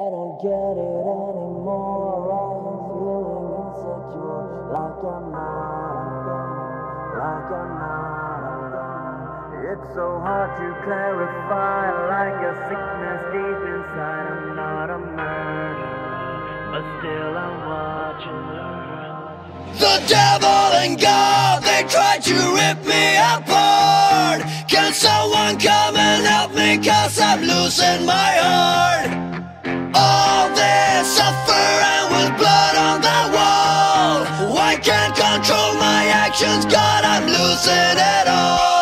don't get it anymore. I am feeling insecure, like I'm not alone, like I'm not alone. It's so hard to clarify, like a sickness deep inside. I'm not a murderer, but still I'm watching her. The devil and God, they tried to rip me apart. Can someone come and help me, 'cause I'm losing my heart. All this suffering with blood on the wall. I can't control my actions, God, I'm losing it all.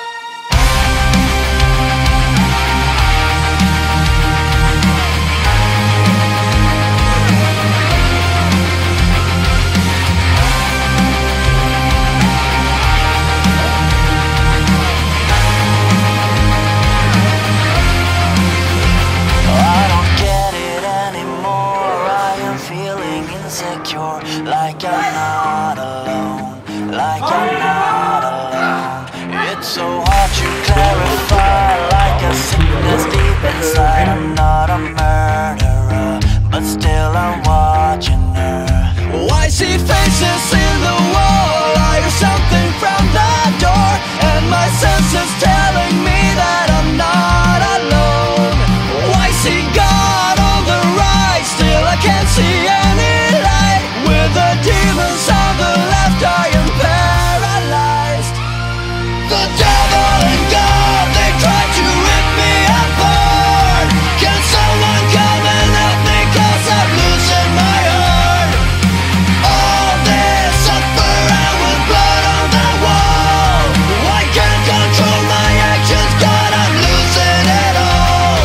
Like I'm not alone, like I'm not alone. It's so hard to clarify, like a sickness deep inside. I'm not a murderer, but still I'm watching her. I see faces in the wall, I hear something from the door, and my senses telling me that I'm not alone. I see God on the right, still I can't see any light. With the demons on the left, I am paralyzed. The devil and God, they tried to rip me apart. Can someone come and help me, 'cause I'm losing my heart. All this suffering with blood on the wall. I can't control my actions, God, I'm losing it all.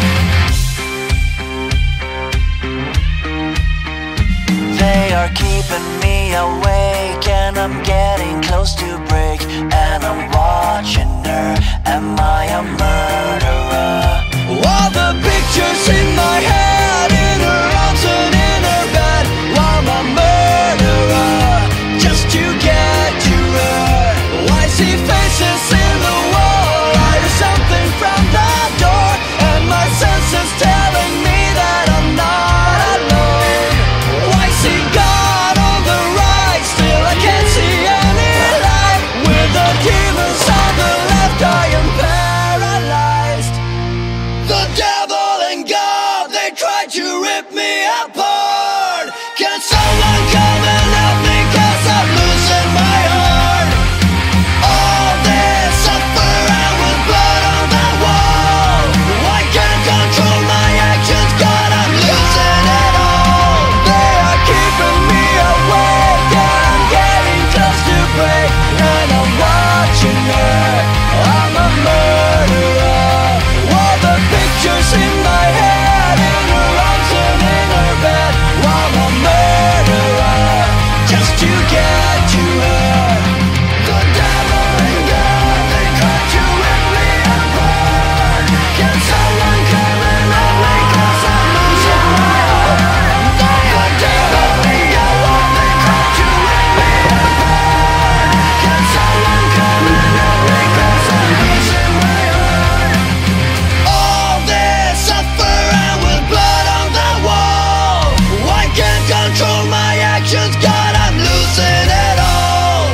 They are keeping me awake, and I'm getting close to break, and I'm watching her. Am I a murderer? All the pictures in my head, in her arms and in her bed. I'm a murderer, just to get to her. I see faces in the wall, I hear something from the door, and my senses telling me that I'm not alone. I see God on the right, still I can't see any light. With the demons on the left, I am paralyzed. The devil and God, they tried to rip me apart. Can someone come and help me, 'cause I'm losing my heart. All this suffering with blood on the wall. I can't control my actions, God, I'm losing it all. They are keeping me awake, and I'm getting close to break, and I'm watching her. I'm a murderer. All the pictures in my head, in her arms and in her bed. I'm a murderer, just to get to her. The devil and God, they tried to rip me apart. Can someone come and help me, 'cause I'm losing my heart. The devil and God, they tried to rip me apart. Can someone come and help me, 'cause I'm losing my heart. All this suffering with blood on the wall. I can't control my actions, God, I'm losing it all.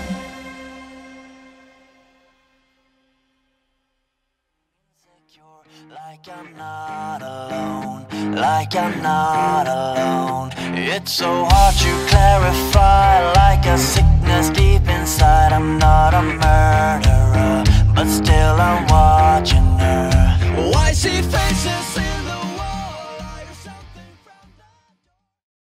Like I'm not alone, like I'm not alone. It's so hard to clarify, like a sickness deep inside. I'm not a murderer.